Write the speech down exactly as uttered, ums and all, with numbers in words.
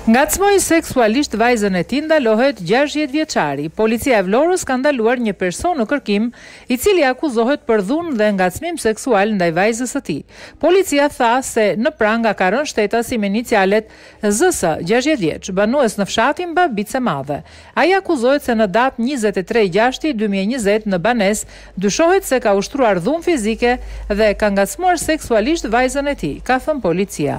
Ngacmoi seksualisht vajzën e tij Ndalohet gjashtëdhjetë vjeçari. Policia e Vlorës ka ndaluar një person në kërkim, i cili akuzohet për dhunë dhe ngacmim seksual ndaj vajzës së tij. Policia tha se në pranga ka rënë shtetasi me inicialet Z S, gjashtëdhjetë vjeç, banues në fshatin Babice Madhe. Ai akuzohet se në datë njëzet e tre gjashti dy mijë e njëzet në banesë dyshohet se ka ushtruar dhunë fizike dhe ka ngacmuar seksualisht vajzën e tij, ka thënë policia.